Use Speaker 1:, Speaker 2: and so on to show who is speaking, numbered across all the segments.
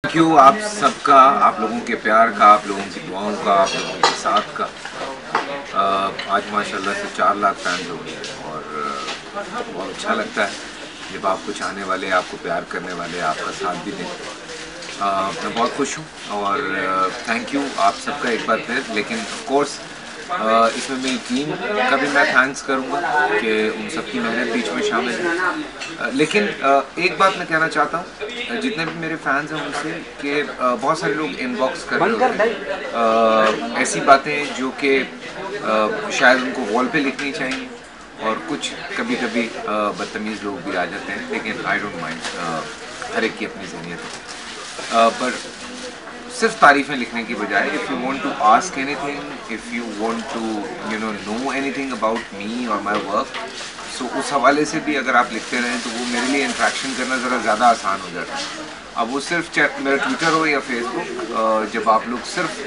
Speaker 1: Thank you आप सबका, आप लोगों के प्यार का, आप लोगों की दुआओं का, आप लोगों के साथ का। आज माशाल्लाह से 4 लाख फैंस हो गए और बहुत अच्छा लगता है जब आपको चाहने वाले, आपको प्यार करने वाले आपका साथ भी दें। मैं बहुत खुश हूँ और थैंक यू आप सबका एक बार फिर। लेकिन ऑफ कोर्स इसमें मेरी टीम का भी मैं थैंक्स करूँगा कि उन सबकी मेहनत बीच में शामिल है। लेकिन एक बात मैं कहना चाहता हूँ, जितने भी मेरे फैंस हैं उनसे कि बहुत सारे लोग इनबॉक्स कर रहे होते हैं ऐसी बातें जो कि शायद उनको वॉल पे लिखनी चाहिए, और कुछ कभी कभी बदतमीज़ लोग भी आ जाते हैं, लेकिन आई डोंट माइंड, हर एक की अपनी ज़हनियत है। पर सिर्फ तारीफ़ें लिखने की बजाय, if you want to ask anything, if you want to know anything about me और माय वर्क, सो उस हवाले से भी अगर आप लिखते रहें तो वो मेरे लिए इंटरेक्शन करना ज़रा ज़्यादा आसान हो जाता है। अब वो सिर्फ मेरा ट्विटर हो या फेसबुक, जब आप लोग सिर्फ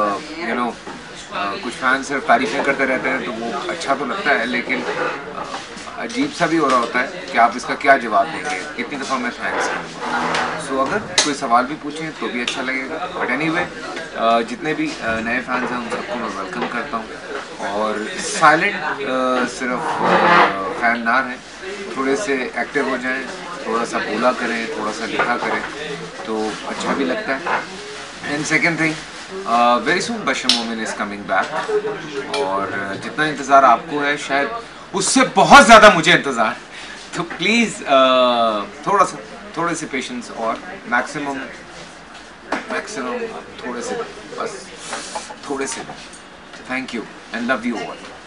Speaker 1: कुछ फैन सिर्फ तारीफ़ें करते रहते हैं तो वो अच्छा तो लगता है, लेकिन अजीब सा भी हो रहा होता है कि आप इसका क्या जवाब देंगे। कितनी दफ़ा मैं थैंक्स करूँगा। सो अगर कोई सवाल भी पूछें तो भी अच्छा लगेगा। बट एनीवे, जितने भी नए फैंस हैं उन सबको मैं वेलकम करता हूँ। और साइलेंट सिर्फ फैन ना रहें, थोड़े से एक्टिव हो जाएं, थोड़ा सा बोला करें, थोड़ा सा लिखा करें तो अच्छा भी लगता है। And second thing, very soon Bashar Momin is coming back, और जितना इंतज़ार आपको है शायद उससे बहुत ज़्यादा मुझे इंतज़ार है। तो प्लीज़ थोड़े से पेशेंस, और मैक्सिमम थोड़े से, बस थोड़े से। Thank you and love you all.